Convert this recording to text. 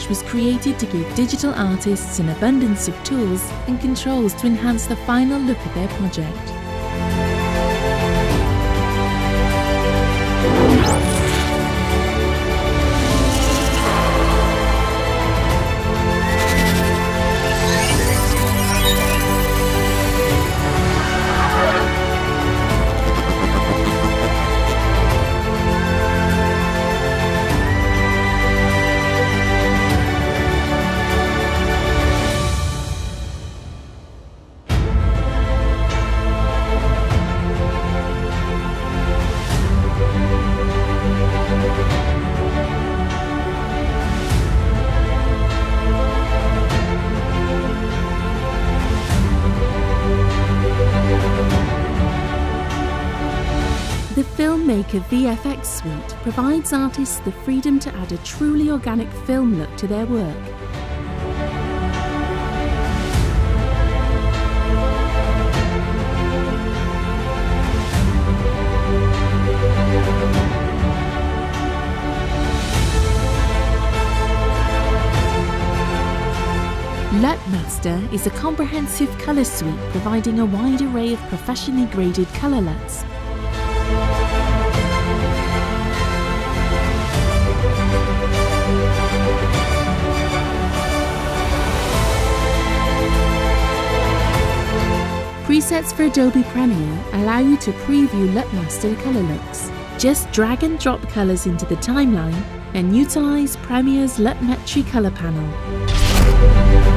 CINESMASH was created to give digital artists an abundance of tools and controls to enhance the final look of their project. The Filmmaker VFX Suite provides artists the freedom to add a truly organic film look to their work. LUT is a comprehensive colour suite providing a wide array of professionally graded colour LUTs. Presets for Adobe Premiere allow you to preview LUT colour looks. Just drag and drop colours into the timeline and utilise Premiere's LUT colour panel.